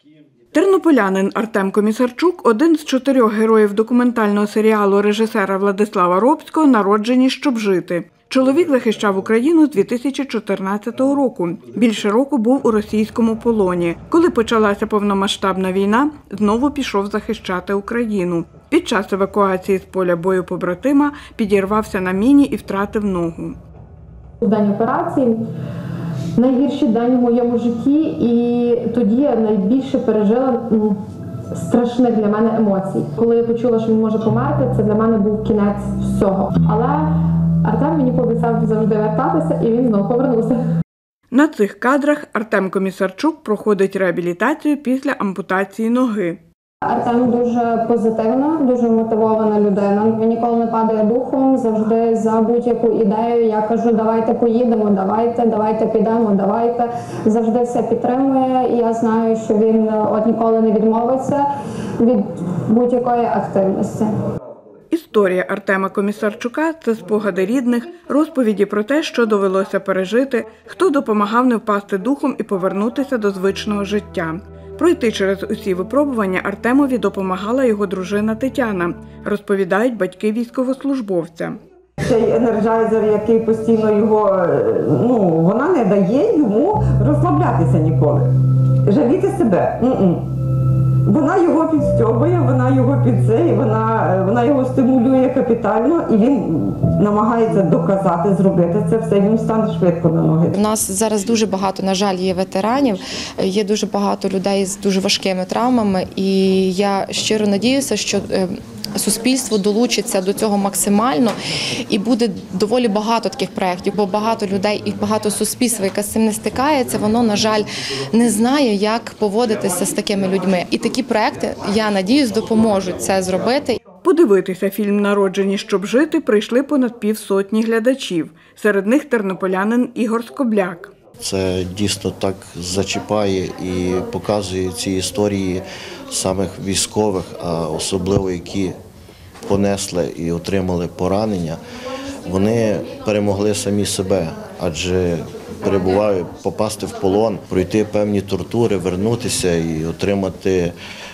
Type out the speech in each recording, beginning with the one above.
Тернополянин Артем Комісарчук – один з 4 героїв документального серіалу режисера Владислава Робського «Народжені, щоб жити». Чоловік захищав Україну з 2014 року. Більше року був у російському полоні. Коли почалася повномасштабна війна, знову пішов захищати Україну. Під час евакуації з поля бою побратима підірвався на міні і втратив ногу. У день операції найгірший день у моєму житті, і тоді я найбільше пережила страшних для мене емоцій. Коли я почула, що він може померти, це для мене був кінець всього. Але Артем мені пообіцяв завжди вертатися, і він знову повернувся. На цих кадрах Артем Комісарчук проходить реабілітацію після ампутації ноги. Артем дуже позитивна, дуже мотивована людина. Він ніколи не падає духом, завжди за будь-яку ідею. Я кажу, давайте поїдемо, давайте підемо, давайте. Завжди все підтримує, і я знаю, що він ніколи не відмовиться від будь-якої активності. Історія Артема Комісарчука – це спогади рідних, розповіді про те, що довелося пережити, хто допомагав не впасти духом і повернутися до звичного життя. Пройти через усі випробування Артемові допомагала його дружина Тетяна, розповідають батьки військовослужбовця. Цей енерджайзер, який постійно його, вона не дає йому розслаблятися ніколи, жаліти себе. Вона його підстьобує, вона його вона його стимулює капітально, і він намагається доказати, зробити це все, він стане швидко на ноги. У нас зараз дуже багато, на жаль, є ветеранів, є дуже багато людей з дуже важкими травмами, і я щиро надіюся, що суспільство долучиться до цього максимально, і буде доволі багато таких проєктів, бо багато людей і багато суспільства, яке з цим не стикається, воно, на жаль, не знає, як поводитися з такими людьми. І такі проєкти, я надіюсь, допоможуть це зробити. Подивитися фільм «Народжені, щоб жити» прийшли понад 50 глядачів. Серед них тернополянин Ігор Скобляк. Це дійсно так зачіпає і показує ці історії самих військових, а особливо які понесли і отримали поранення. Вони перемогли самі себе, адже перебувають, попасти в полон, пройти певні тортури, вернутися і отримати,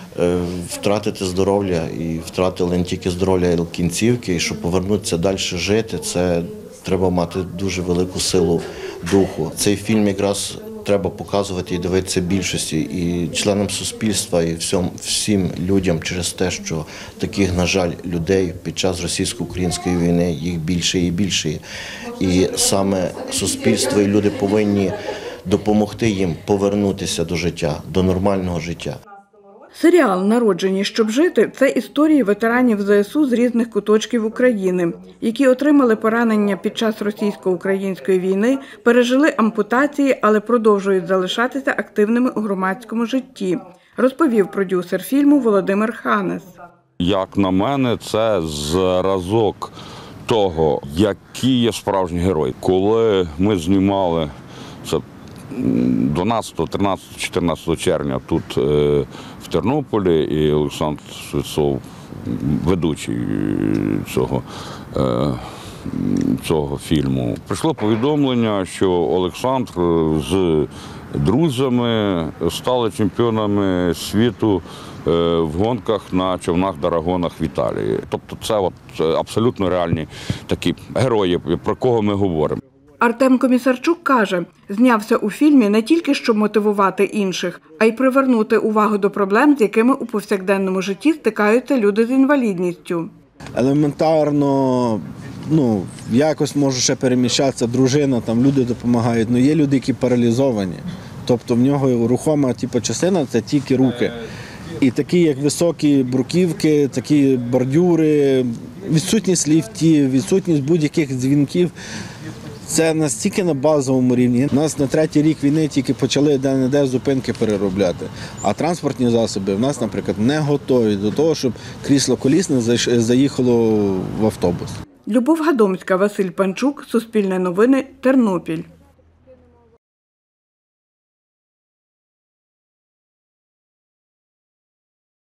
втратити здоров'я, і втратили не тільки здоров'я, а й кінцівки, і щоб повернутися далі жити, це треба мати дуже велику силу духу. Цей фільм якраз треба показувати і дивитися більшості, і членам суспільства, і всім людям через те, що таких, на жаль, людей під час російсько-української війни їх більше і більше. І саме суспільство і люди повинні допомогти їм повернутися до життя, до нормального життя. Серіал «Народжені, щоб жити» – це історії ветеранів ЗСУ з різних куточків України, які отримали поранення під час російсько-української війни, пережили ампутації, але продовжують залишатися активними у громадському житті, розповів продюсер фільму Володимир Ханес. Як на мене, це зразок того, який є справжній герой. Коли ми знімали це 12, 13, 14 червня тут в Тернополі, і Олександр Швецов, ведучий цього фільму, прийшло повідомлення, що Олександр з друзями стали чемпіонами світу в гонках на човнах-дарагонах в Італії. Тобто це абсолютно реальні такі герої, про кого ми говоримо. Артем Комісарчук каже, знявся у фільмі не тільки, щоб мотивувати інших, а й привернути увагу до проблем, з якими у повсякденному житті стикаються люди з інвалідністю. Елементарно, якось може ще переміщатися дружина, там люди допомагають, але є люди, які паралізовані. Тобто в нього рухома частина – це тільки руки. І такі, як високі бруківки, такі бордюри, відсутність ліфтів, відсутність будь-яких дзвінків. Це настільки на базовому рівні. У нас на 3-й рік війни тільки почали де-не-де зупинки переробляти. А транспортні засоби в нас, наприклад, не готові до того, щоб крісло колісне заїхало в автобус. Любов Гадомська, Василь Панчук, Суспільне новини, Тернопіль.